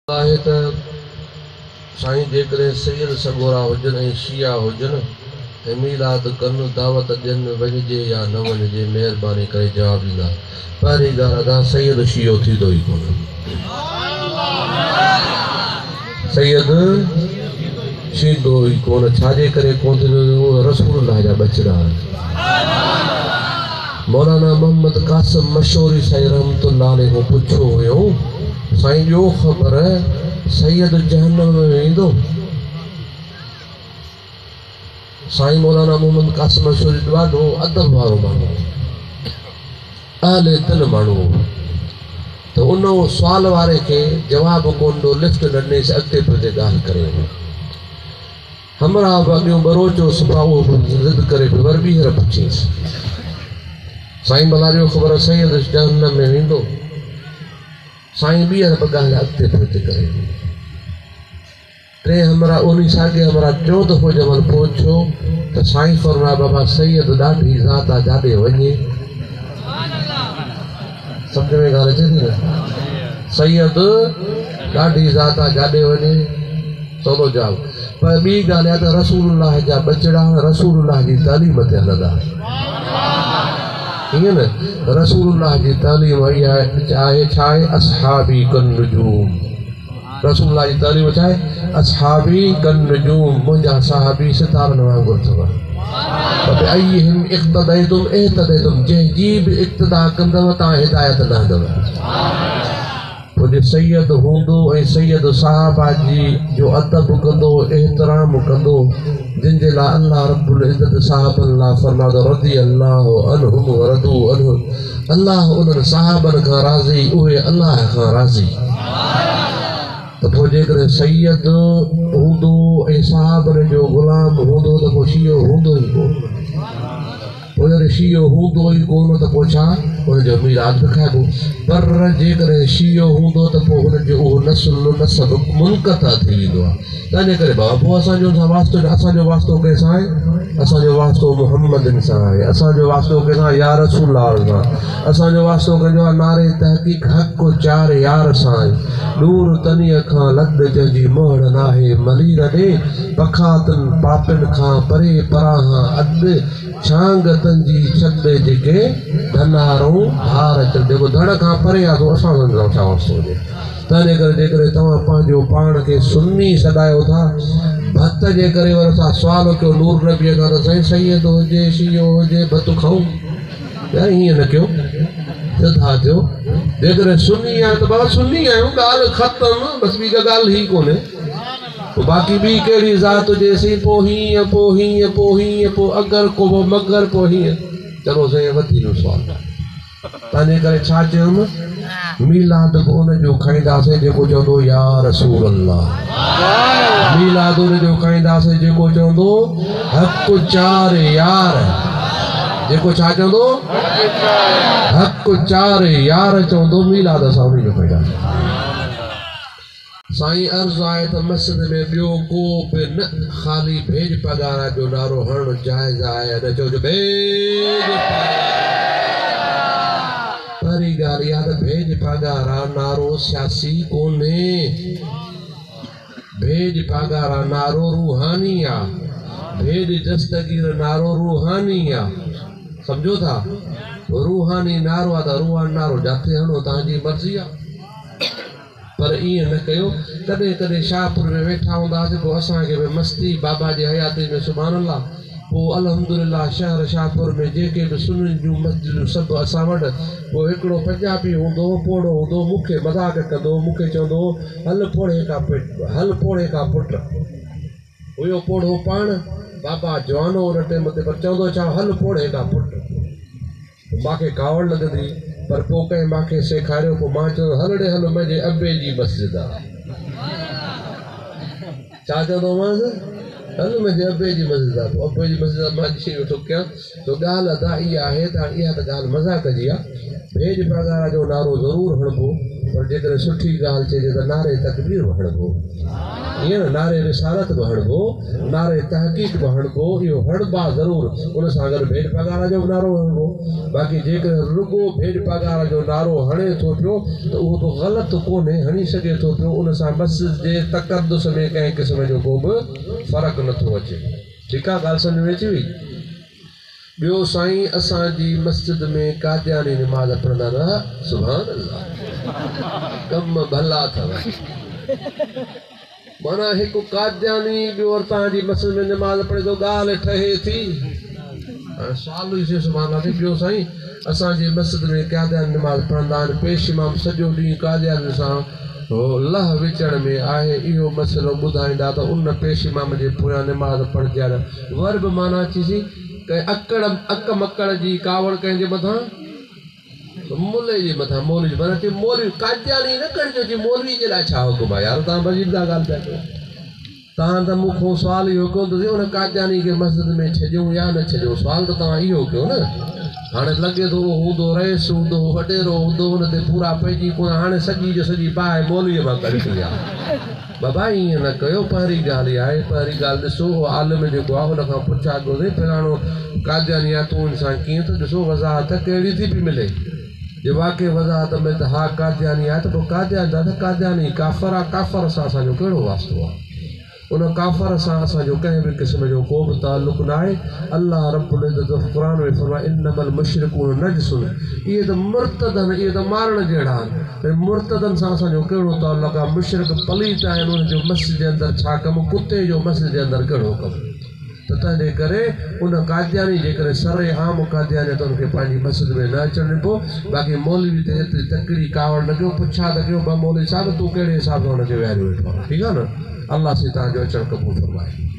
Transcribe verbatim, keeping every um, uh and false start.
आहे त साईं जेकॾहिं सैयद सगोरा हुजनि ऐं शिया हुजनि ऐं मीलाद कनि दावत ॾियनि वञिजे या न वञिजे महिरबानी करे जवाबु ॾींदा। पहिरीं ॻाल्हि अदा सैयद शियो थींदो ई कोन। सैयद थींदो ई कोन। छाजे करे कोन थींदो? रसूलुल्लाह जा बचड़ा मौलाना मोहम्मद कासिम मशहूरी साईं रहमतुल्लाह अलैह खां पुछियो हुयो, साईं ॿियो ख़बर सैयद जहन्नम में वेंदो? साईं मौलाना मोहम्मद कासिम मशहूरी ॾाढो अदब वारो माण्हू, अहले दिल माण्हू, त उन सुवाल वारे खे जवाबु कोन ॾिनो, लिफ्ट न ॾिनईसि, अॻिते पियो ॻाल्हि करे। हमरा अॻियूं बरोचो सुभाउ उहो ज़िद करे पियो, वरी ॿीहर पुछीसि, साईं भला ॾियो ख़बर सैयद जहन्नम में वेंदो? साईं ॿीहर ॿ ॻाल्हि अॻिते पियो करे। टे हमरा उन साॻे हमरा टियों दफ़ो जमल पहुचो त साईं फरमाया, बाबा सैयद ॾाढी ज़ात आहे, जाॾे वञे। सम्झ में ॻाल्हि अचे थी न? सैयद ॾाढी ज़ात आहे, जाॾे वञे। सवलो जवाबु। पर ॿी ॻाल्हि आहे त रसूलुल्लाह जा बचड़ा रसूलुल्लाह जी तालीम ते हलंदा। ईअं न, रसूलुल्लाह जी तालीम इहा आहे छा आहे? असहाबी कन नुजूम। रसूलुल्लाह जी तालीम छा आहे? असहाबी कन नुजूम। मुंहिंजा सहाबी सितारनि वांगुरु अथव। अय्यहिम इक़्तदैतुम इह्तदैतुम। जंहिंजी बि इक़्तिदा कंदव तव्हां हिदायत लहंदव। पोइ सैयद हूंदो ऐं सैयद सहाबा जी जो अदब कंदो, एहतराम कंदो, जिन जे लाइ अल्लाह रब्बुल इज़्ज़त सहाबनि लाइ फरमायो रज़ी अल्लाहु अन्हुम व रदू अन्हु। अल्लाह उन्हनि सहाबनि खां राज़ी, उहे अल्लाह खां राज़ी। त पोइ जेकॾहिं सैयद हूंदो ऐं सहाबनि जो ग़ुलाम हूंदो त पोइ शियो हूंदो ई कोन। पोइ जॾहिं शियो हूंदो ई कोन त पोइ छा? हुनजो मीराद बि खाइबो। पर जेकॾहिं शियो हूंदो त पोइ हुनजो उहो नस्ल नसब मुनक़ता थी वेंदो आहे। तंहिंजे करे बाबा पोइ असांजो वास्तो असांजो वास्तो कंहिंसां आहे? असांजो वास्तो मुहम्मदनि सां आहे। असांजो वास्तो कंहिंसां? या रसूलुल्लाह सां। असांजो वास्तो कंहिंजो आहे? नारे तहक़ीक़ हक़ चार यार सां आहे। दूर तनीअ खां लद जंहिंजी मोहड़ नाहे मलीर ॾे, पखातनि पापनि खां परे परां अॾु छांगतनि जी छॾे जेके धनारूं हार अचनि। जेको धड़ खां परे आहे तो असां छा वास्तो हुजे? तंहिंजे करे जेकॾहिं तव्हां पंहिंजो पाण खे सुन्नी सॾायो था, भत जे करे वरी असां सुवाल कयो नूर नबीअ खां त साईं सैयद हुजे शियो हुजे भत खाऊं? यार हीअं न कयो, सिधा थियो। जेकॾहिं सुन्नी आहे त बाबा सुन्नी आहियूं, ॻाल्हि ख़तमु, बसि ॿी का ॻाल्हि ई कोन्हे। पोइ बाक़ी ॿी कहिड़ी ज़ात हुजेसीं, पोइ हीअं पोइ हीअं पोइ हीअं पोइ अगरि को मगर पोइ हीअं। चलो साईं वधी वियो सुवालु। तंहिंजे करे छा चयुमि? मीलाद बि उनजो खाईंदासीं जेको चवंदो या रसूल अल्लाह। मीलाद उनजो खाईंदासीं जेको चवंदो हक़ चार यार। जेको छा चवंदो? हक़ चार यार चवंदो। मीलाद असां उनजो खाईंदासीं। साईं अर्ज़ु आहे त मस्जिद में ॿियो को बि न, ख़ाली भेज पगारा जो नारो हणणु जाइज़ आहे। न चओ भेज। पहिरीं ॻाल्हि इहा त भेज पगारा नारो सियासी कोन्हे। भेज पगारा नारो रूहानी आहे। भेज दस्तगीर नारो रूहानी आहे। सम्झो था? रूहानी नारो आहे त रूहानी नारो जिथे हणो तव्हांजी मर्ज़ी आहे। पर ईअं न कयो। कॾहिं कॾहिं शाहपुर में वेठा हूंदासीं, पोइ असांखे बि मस्ती बाबा जी हयाती में सुभाणे अल्लाह। पोइ अल्हम्दुलिल्लाह शहर शाहपुर में जेके बि सुन्नी जूं मस्जिदूं सभु असां वटि। पोइ हिकिड़ो पंजाबी हूंदो, पोड़ो हूंदो, मूंखे मज़ाक कंदो, मूंखे चवंदो हल पोड़े का पुट, हल पोड़े का पुट। हुयो पोड़ो पाण बाबा जवानो हुन टाइम ते, पर चवंदो छा? हल पोड़े का पुट। मूंखे कावड़ लॻंदी, पर पोइ कंहिं मूंखे सेखारियो। पोइ मां चवंदो हल ॾे हल मुंहिंजे अबे जी मस्जिद आहे। छा चवंदो मांसि? हल मुंहिंजे अबे जी मस्जिद आहे। अबे जी मस्जिद मां ॾिसी वेठो कयां। तो ॻाल्हि अदा इहा आहे त इहा त ॻाल्हि मज़ाक जी आहे। भेज पगार जो नारो ज़रूर हणबो पर जेकर सुठी गाल चइजे त नारे तकबीर बि हणबो ईअं न नारे रिसालत बि हणबो नारे तहक़ीक़ बि हणबो इहो हणबा ज़रूर उन सां गॾु भेज पगार जो बि नारो हणबो बाक़ी जेकर रुगो भेज पगार जो नारो हणे थो पियो त उहो तो ग़लति कोन्हे हणी सघे थो पियो उन सां मस्जिद जे तक़दुस में कंहिं क़िस्म जो को बि फ़र्क़ु नथो अचे ठीकु आहे ॻाल्हि सम्झ में अची वई ॿियो साईं असांजी मस्जिद में कादियानी निमाज़ पढ़ंदा रहा सुभान अल्लाह कम भला अथव माना हिकु कादियानी ॿियो तव्हांजी मस्जिद में निमाज़ पढ़े थो ॻाल्हि ठहे थी हाणे सुवाल ई से सुभान अल्लाह ॿियो साईं असांजी मस्जिद में कादियानी निमाज़ पढ़ंदा आहिनि पेश इमाम सॼो ॾींहुं कादियानी सां हो लह विचण में आहे इहो मसइलो ॿुधाईंदा त उन पेश इमाम जे पोयां निमाज़ पढ़जण वर बि माना अची अकड़ अक मकड़ जी कावड़ कंहिंजे मथां मुले जे मथां मौलवी माना चई मौलवी कादियानी न करिजो चई मौलवी जे लाइ छा हुकुम आहे यार तव्हां मज़ीद था ॻाल्हि पिया कयो तव्हां त मूंखां सुवाल इहो कयो त उन कादियानी खे मस्जिद में छॾियूं या न छॾियूं सुवाल त तव्हां इहो कयो न हाणे लॻे थो हूंदो रहिस हूंदो वॾेरो हूंदो हुन ते पूरा पइजी कोन हाणे सॼी जो सॼी बाहि मौलवीअ मां कढी आहे बाबा ईअं न कयो पहिरीं ॻाल्हि इहा आहे पहिरीं ॻाल्हि ॾिसो आलिम जेको आहे हुन खां पुछा घुरे फलाणो कादियानी आहे तूं सां कीअं त ॾिसो वज़ाहत कहिड़ी थी पई मिले जे वाक़ई वज़ाहत में त हा कादियानी आहे त पोइ कादियानी त कादियानी काफ़र आहे काफ़र सां असांजो कहिड़ो वास्तो आहे उन काफ़र सां असांजो कंहिं बि क़िस्म जो को बि तालुक़ु न आहे अल्लाह रब्बुल इज़्ज़त क़ुर में फरमाए इन्नमल मुशरिकून नजसुन इहे त मुर्तद आहिनि इहे त मारण जहिड़ा आहिनि मुर्तदनि सां असांजो कहिड़ो तालुक़ु आहे मुशरिक पलीत आहिनि उनजो मस्जिद जे अंदरि छा कमु कुते जो मस्जिद जे अंदरि कहिड़ो कमु त तंहिंजे करे उन कादियानी जेकॾहिं सरे आम कादियानी त उनखे पंहिंजी मस्जिद में न अचणु ॾिबो बाक़ी मौलवी ते एतिरी तकड़ी कावड़ न कयो पुछा त कयो बा मौलवी साहिब तूं कहिड़े हिसाब सां हुनखे विहारियो वेठो आहे ठीकु आहे न अल्लाह से तव्हांजो अचणु क़बूल फरमाए